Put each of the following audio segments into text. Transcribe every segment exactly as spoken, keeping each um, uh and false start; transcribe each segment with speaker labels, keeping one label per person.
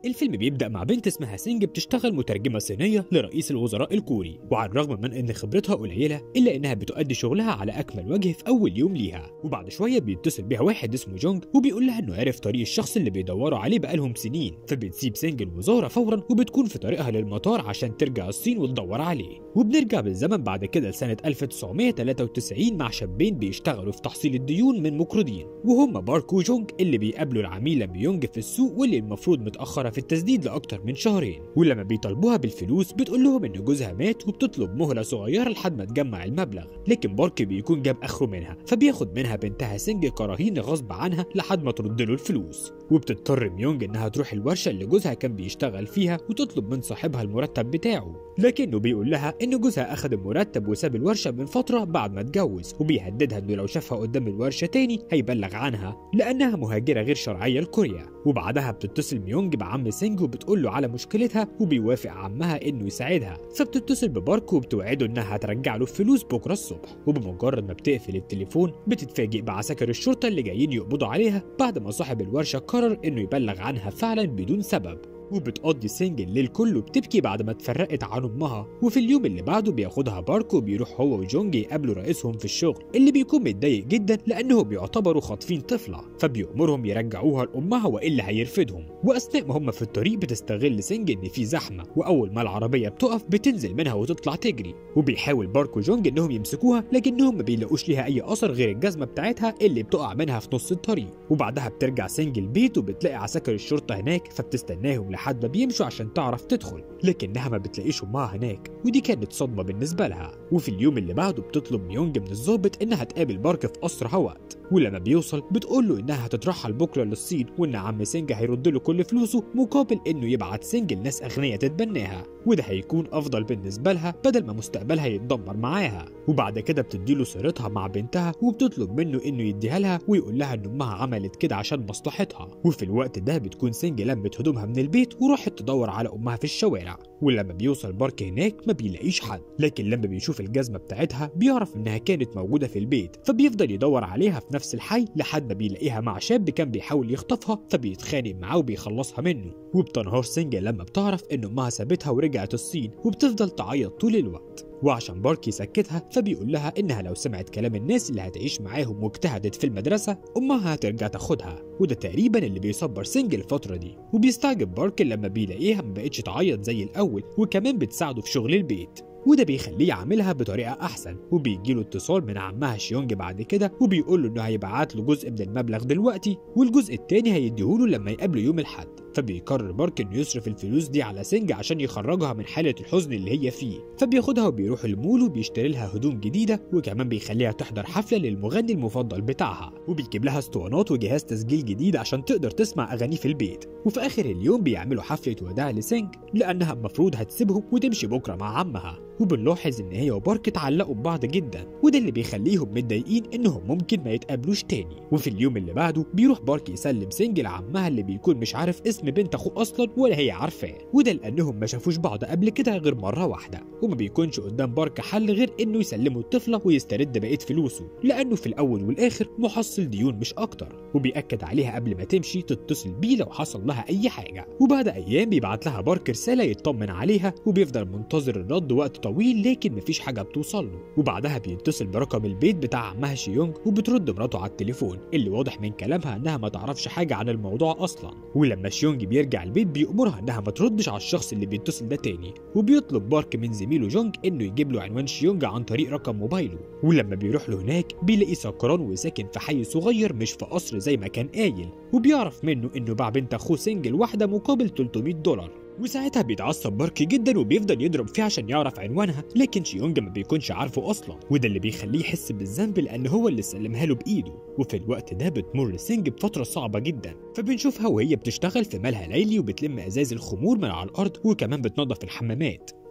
Speaker 1: الفيلم بيبدأ مع بنت اسمها سينج بتشتغل مترجمة صينية لرئيس الوزراء الكوري، وعلى الرغم من ان خبرتها قليلة الا انها بتؤدي شغلها على اكمل وجه في اول يوم ليها. وبعد شوية بيتصل بيها واحد اسمه جونج وبيقول لها انه عرف طريق الشخص اللي بيدوروا عليه بقالهم سنين، فبتسيب سينج الوزارة فورا وبتكون في طريقها للمطار عشان ترجع الصين وتدور عليه. وبنرجع بالزمن بعد كده لسنة ألف وتسعمائة وثلاثة وتسعين مع شابين بيشتغلوا في تحصيل الديون من مقرضين، وهم بارك وجونج اللي بيقابلوا العميلة ميونج في السوق واللي المفروض متأخرة في التسديد لأكتر من شهرين. ولما بيطالبوها بالفلوس بتقول لهم ان جوزها مات وبتطلب مهلة صغيرة لحد ما تجمع المبلغ، لكن بارك بيكون جاب اخره منها فبياخد منها بنتها سينج كرهين غصب عنها لحد ما ترد له الفلوس. وبتضطر ميونج انها تروح الورشة اللي جوزها كان بيشتغل فيها وتطلب من صاحبها المرتب بتاعه، لكنه بيقول لها ان جوزها اخد المرتب وساب الورشة من فترة بعد ما اتجوز، وبيهددها انه لو شافها قدام الورشة تاني هيبلغ عنها لانها مهاجرة غير شرعية لكوريا. وبعدها بتتصل ميونج بعم سينج وبتقول له على مشكلتها وبيوافق عمها انه يساعدها، فبتتصل ببارك وبتوعده انها هترجع له الفلوس بكره الصبح. وبمجرد ما بتقفل التليفون بتتفاجئ بعساكر الشرطة اللي جايين يقبضوا عليها بعد ما صاحب الورشة قرر انه يبلغ عنها فعلا بدون سبب. وبتقضي سينج الليل كله بتبكي بعد ما اتفرقت عن امها. وفي اليوم اللي بعده بياخدها بارك وبيروح هو وجونج يقابلوا رئيسهم في الشغل اللي بيكون متضايق جدا لانهم بيعتبروا خاطفين طفله، فبيأمرهم يرجعوها لامها والا هيرفدهم. واثناء ما هم في الطريق بتستغل سينج ان في زحمه، واول ما العربيه بتقف بتنزل منها وتطلع تجري. وبيحاول بارك وجونج انهم يمسكوها لكنهم ما بيلاقوش ليها اي اثر غير الجزمه بتاعتها اللي بتقع منها في نص الطريق. وبعدها بترجع سينج البيت وبتلاقي عساكر الشرطه هناك فبتستناهم لحد ما بيمشوا عشان تعرف تدخل، لكنها ما بتلاقيش امها هناك ودي كانت صدمه بالنسبه لها. وفي اليوم اللي بعده بتطلب ميونج من الضابط انها تقابل بارك في اسرع وقت، ولما بيوصل بتقول له انها هتترحل بكره للصين وان عم سينج هيرد له كل فلوسه مقابل انه يبعت سينج لناس اغنياء تتبناها، وده هيكون افضل بالنسبه لها بدل ما مستقبلها يتدمر معاها. وبعد كده بتديله صورتها مع بنتها وبتطلب منه انه يديها لها ويقول لها ان امها عملت كده عشان مصلحتها. وفي الوقت ده بتكون سينج لمت هدومها من البيت وراحت تدور على امها في الشوارع. ولما بيوصل بارك هناك ما بيلاقيش حد، لكن لما بيشوف الجزمه بتاعتها بيعرف انها كانت موجوده في البيت، فبيفضل يدور عليها في نفس الحي لحد ما بيلاقيها مع شاب كان بيحاول يخطفها فبيتخانق معاه وبيخلصها منه. وبتنهار سينج لما بتعرف ان امها سابتها ورجعت الصين وبتفضل تعيط طول الوقت. وعشان بارك يسكتها فبيقول لها انها لو سمعت كلام الناس اللي هتعيش معاهم واجتهدت في المدرسه امها هترجع تاخدها، وده تقريبا اللي بيصبر سينج الفتره دي. وبيستعجب بارك لما بيلاقيها ما بقتش تعيط زي الاول وكمان بتساعده في شغل البيت، وده بيخليه يعملها بطريقه احسن. وبيجيله اتصال من عمها شيونج بعد كده وبيقول له انه هيبعت له جزء من المبلغ دلوقتي والجزء التاني هيديهوله لما يقابله يوم الاحد. فبيقرر بارك انه يصرف الفلوس دي على سينج عشان يخرجها من حاله الحزن اللي هي فيه، فبياخدها وبيروح المول وبيشتري لها هدوم جديده وكمان بيخليها تحضر حفله للمغني المفضل بتاعها، وبيجيب لها اسطوانات وجهاز تسجيل جديد عشان تقدر تسمع اغانيه في البيت. وفي اخر اليوم بيعملوا حفله وداع لسينج لانها المفروض هتسيبهم وتمشي بكره مع عمها. وبنلاحظ ان هي وبارك اتعلقوا ببعض جدا وده اللي بيخليهم متضايقين انهم ممكن ما يتقابلوش تاني. وفي اليوم اللي بعده بيروح بارك يسلم سينج لعمها اللي بيكون مش عارف اسم بنت اخوه اصلا ولا هي عارفاه، وده لانهم ما شافوش بعض قبل كده غير مره واحده. وما بيكونش قدام بارك حل غير انه يسلمه الطفله ويسترد بقيه فلوسه لانه في الاول والاخر محصل ديون مش اكتر. وبيأكد عليها قبل ما تمشي تتصل بيه لو حصل لها اي حاجه. وبعد ايام بيبعت لها بارك رساله يطمن عليها وبيفضل منتظر الرد وقت طويل لكن مفيش حاجه بتوصل له. وبعدها بيتصل برقم البيت بتاع عمها شيونج وبترد مراته على التليفون اللي واضح من كلامها انها ما تعرفش حاجه عن الموضوع اصلا. ولما شيونج بيرجع البيت بيأمرها انها ما تردش على الشخص اللي بيتصل ده تاني، وبيطلب بارك من زميله جونج انه يجيب له عنوان شيونج عن طريق رقم موبايله. ولما بيروح له هناك بيلاقيه سكران وساكن في حي صغير مش في قصر زي ما كان قايل، وبيعرف منه انه باع بنت اخوه سينج الواحده مقابل ثلاثمائة دولار. وساعتها بيتعصب بارك جدا وبيفضل يضرب فيه عشان يعرف عنوانها، لكن شيونج ما بيكونش عارفه اصلا، وده اللي بيخليه يحس بالذنب لان هو اللي سلمها له بايده. وفي الوقت ده بتمر سينج بفتره صعبه جدا، فبنشوفها وهي بتشتغل في مالها ليلي وبتلم ازاز الخمور من على الارض وكمان بتنظف الحمامات.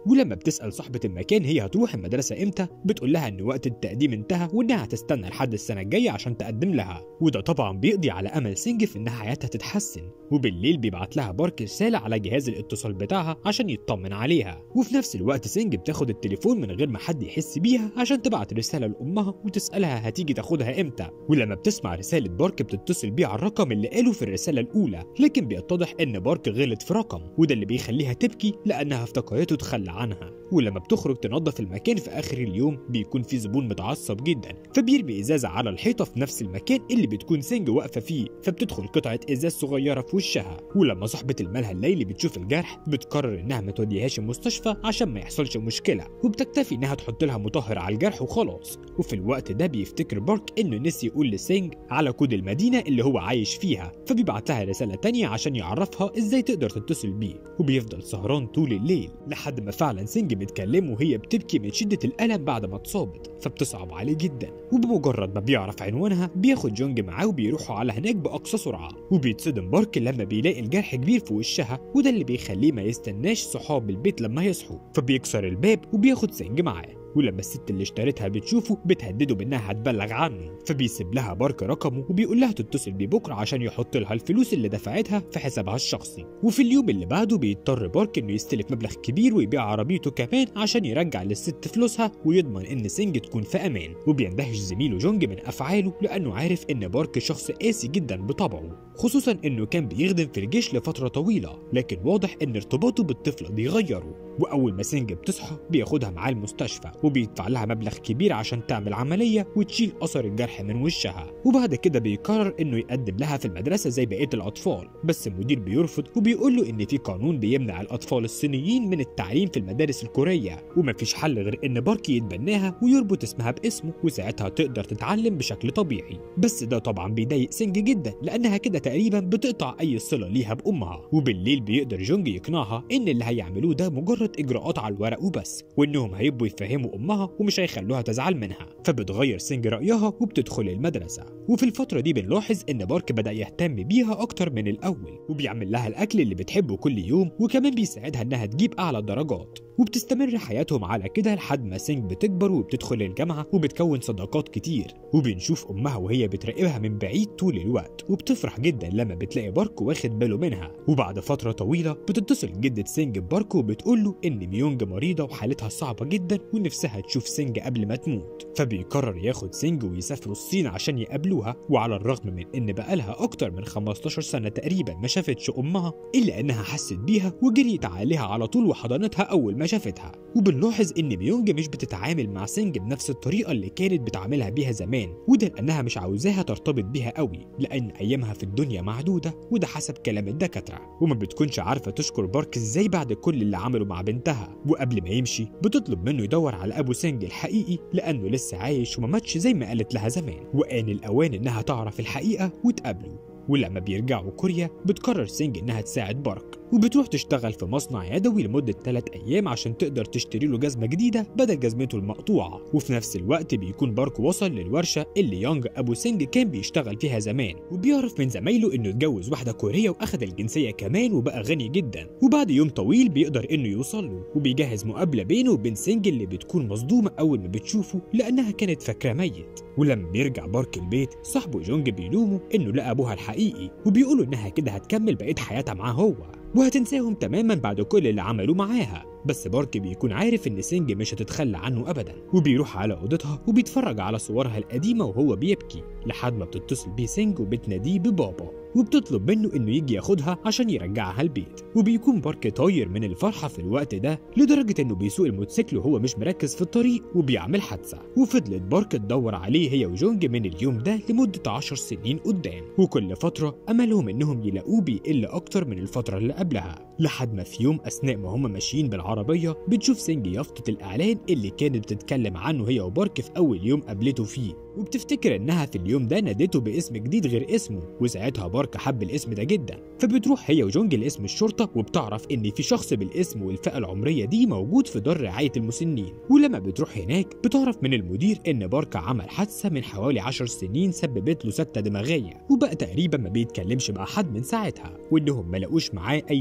Speaker 1: ولما بتسأل صاحبة المكان هي هتروح المدرسة امتى بتقول لها ان وقت التقديم انتهى وانها هتستنى لحد السنة الجاية عشان تقدم لها. وده طبعا بيقضي على امل سينج في انها حياتها تتحسن. وبالليل بيبعت لها بارك رسالة على جهاز الاتصال بتاعها عشان يطمن عليها. وفي نفس الوقت سينج بتاخد التليفون من غير ما حد يحس بيها عشان تبعت رسالة لأمها وتسألها هتيجي تاخدها امتى. ولما بتسمع رسالة بارك بتتصل بيه على الرقم اللي قاله في الرسالة الأولى، لكن بيتضح ان بارك غلط في رقم، وده اللي بيخليها تبكي لأنها افتكرته تخلى عنها. ولما بتخرج تنظف المكان في آخر اليوم بيكون في زبون متعصب جدا، فبيرمي إزازة على الحيطة في نفس المكان اللي بتكون سينج واقفة فيه، فبتدخل قطعة إزاز صغيرة في وشها. ولما صاحبة الملهى الليلي بتشوف الجرح بتقرر إنها ما توديهاش المستشفى عشان ما يحصلش مشكلة، وبتكتفي إنها تحط لها مطهر على الجرح وخلاص. وفي الوقت ده بيفتكر بارك إنه نسي يقول لسينج على كود المدينة اللي هو عايش فيها، فبيبعت لها رسالة تانية عشان يعرفها إزاي تقدر تتصل بيه. وبيفضل سهران طول الليل لحد ما فعلا سينج بتكلمه وهي بتبكي من شدة الألم بعد ما اتصابت، فبتصعب عليه جدا. وبمجرد ما بيعرف عنوانها بياخد جونج معاه وبيروحوا على هناك بأقصى سرعة. وبيتصدم بارك لما بيلاقي الجرح كبير في وشها، وده اللي بيخليه ما يستناش صحاب البيت لما يصحوا، فبيكسر الباب وبياخد سينج معاه. ولما الست اللي اشترتها بتشوفه بتهدده بانها هتبلغ عنه، فبيسيب لها بارك رقمه وبيقول لها تتصل بيه بكره عشان يحط لها الفلوس اللي دفعتها في حسابها الشخصي. وفي اليوم اللي بعده بيضطر بارك انه يستلف مبلغ كبير ويبيع عربيته كمان عشان يرجع للست فلوسها ويضمن ان سينج تكون في امان. وبيندهش زميله جونج من افعاله لانه عارف ان بارك شخص قاسي جدا بطبعه، خصوصا انه كان بيخدم في الجيش لفتره طويله، لكن واضح ان ارتباطه بالطفله دي غيره. واول ما سينج بتصحى بياخدها معاه المستشفى وبيدفع لها مبلغ كبير عشان تعمل عمليه وتشيل اثر الجرح من وشها. وبعد كده بيقرر انه يقدم لها في المدرسه زي بقيه الاطفال، بس المدير بيرفض وبيقول له ان في قانون بيمنع الاطفال الصينيين من التعليم في المدارس الكوريه، ومفيش حل غير ان بارك يتبناها ويربط اسمها باسمه وساعتها تقدر تتعلم بشكل طبيعي. بس ده طبعا بيضايق سينج جدا لانها كده تقريبا بتقطع اي صله ليها بامها. وبالليل بيقدر جونج يقنعها ان اللي هيعملوه ده مجرد اجراءات على الورق وبس، وانهم هيبقوا يفهموا امها ومش هيخلوها تزعل منها. فبتغير سينج رايها وبتدخل المدرسه. وفي الفتره دي بنلاحظ ان بارك بدا يهتم بيها اكتر من الاول، وبيعمل لها الاكل اللي بتحبه كل يوم، وكمان بيساعدها انها تجيب اعلى الدرجات. وبتستمر حياتهم على كده لحد ما سينج بتكبر وبتدخل الجامعه وبتكون صداقات كتير. وبنشوف امها وهي بتراقبها من بعيد طول الوقت، وبتفرح جدا لما بتلاقي بارك واخد باله منها. وبعد فتره طويله بتتصل جدة سينج ببارك وبتقول له ان ميونج مريضه وحالتها صعبه جدا ونفسها تشوف سينج قبل ما تموت. فبيقرر ياخد سينج ويسافروا الصين عشان يقابلوها. وعلى الرغم من ان بقالها اكتر من خمستاشر سنه تقريبا ما شافتش امها، الا انها حست بيها وجريت عليها على طول وحضنتها اول ما شافتها. وبنلاحظ ان ميونج مش بتتعامل مع سينج بنفس الطريقه اللي كانت بتعاملها بيها زمان، وده لانها مش عاوزاها ترتبط بيها قوي لان ايامها في الدنيا معدوده، وده حسب كلام الدكاتره. وما بتكونش عارفه تشكر بارك ازاي بعد كل اللي عمله مع بنتها. وقبل ما يمشي بتطلب منه يدور على ابو سينج الحقيقي لانه لسه عايش وما ماتش زي ما قالت لها زمان، وآن الاوان انها تعرف الحقيقه وتقابله. ولما بيرجعوا كوريا بتقرر سينج انها تساعد بارك، وبتروح تشتغل في مصنع يدوي لمدة ثلاث أيام عشان تقدر تشتري له جزمة جديدة بدل جزمته المقطوعة. وفي نفس الوقت بيكون بارك وصل للورشة اللي يونج أبو سينج كان بيشتغل فيها زمان، وبيعرف من زمايله إنه اتجوز واحدة كورية وأخد الجنسية كمان وبقى غني جدا. وبعد يوم طويل بيقدر إنه يوصل له، وبيجهز مقابلة بينه وبين سينج اللي بتكون مصدومة أول ما بتشوفه لأنها كانت فاكراه ميت. ولما بيرجع بارك البيت صاحبه جونج بيلومه إنه لقى أبوها الحقيقي، وبيقولوا إنها كده هتكمل بقية حياتها معاه هو وهتنساهم تماما بعد كل اللي عملوه معاها. بس بارك بيكون عارف ان سينج مش هتتخلى عنه ابدا، وبيروح على اوضتها وبيتفرج على صورها القديمه وهو بيبكي لحد ما بتتصل بيه سينج وبتناديه ببابا، وبتطلب منه انه يجي ياخدها عشان يرجعها البيت. وبيكون بارك طاير من الفرحه في الوقت ده لدرجه انه بيسوق الموتوسيكل وهو مش مركز في الطريق وبيعمل حادثه. وفضلت بارك تدور عليه هي وجونج من اليوم ده لمده عشر سنين قدام، وكل فتره املهم انهم يلاقوه بيقل اكتر من الفتره اللي قبلها، لحد ما في يوم اثناء ما هم ماشيين بالعربيه بتشوف سينج يافطه الاعلان اللي كانت بتتكلم عنه هي وبارك في اول يوم قابلته فيه، وبتفتكر انها في اليوم ده نادته باسم جديد غير اسمه. وساعتها بارك حب الاسم ده جدا، فبتروح هي وجونج لاسم الشرطه وبتعرف ان في شخص بالاسم والفئه العمريه دي موجود في دار رعايه المسنين. ولما بتروح هناك بتعرف من المدير ان بارك عمل حادثه من حوالي عشر سنين سببت له سكته دماغيه، وبقى تقريبا ما بيتكلمش مع حد من ساعتها، وانهم ما لقوش معاه اي اثبات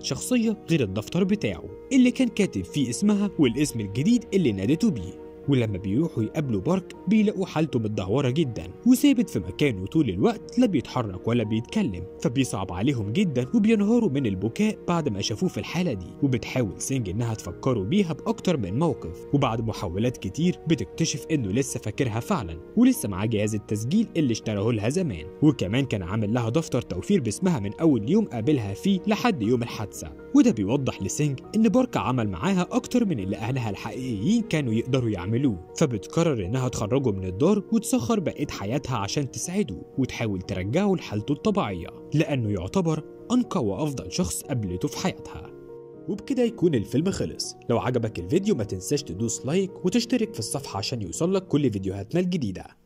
Speaker 1: كانت شخصية غير الدفتر بتاعه اللي كان كاتب فيه اسمها والاسم الجديد اللي نادته بيه. ولما بيروحوا يقابلوا بارك بيلاقوا حالته متدهورة جدا وثابت في مكانه طول الوقت، لا بيتحرك ولا بيتكلم، فبيصعب عليهم جدا وبينهاروا من البكاء بعد ما شافوه في الحالة دي. وبتحاول سينج انها تفكروا بيها بأكتر من موقف، وبعد محاولات كتير بتكتشف انه لسه فاكرها فعلا ولسه معاه جهاز التسجيل اللي اشتراه لها زمان، وكمان كان عامل لها دفتر توفير باسمها من اول يوم قابلها فيه لحد يوم الحادثة. وده بيوضح لسينج ان بارك عمل معاها اكتر من اللي اهلها الحقيقيين كانوا يقدروا يعملوه، فبتقرر انها تخرجه من الدار وتسخر بقية حياتها عشان تساعده وتحاول ترجعه لحالته الطبيعية، لانه يعتبر انقى وافضل شخص قابلته في حياتها. وبكده يكون الفيلم خلص. لو عجبك الفيديو ما تنساش تدوس لايك وتشترك في الصفحة عشان يوصلك كل فيديوهاتنا الجديدة.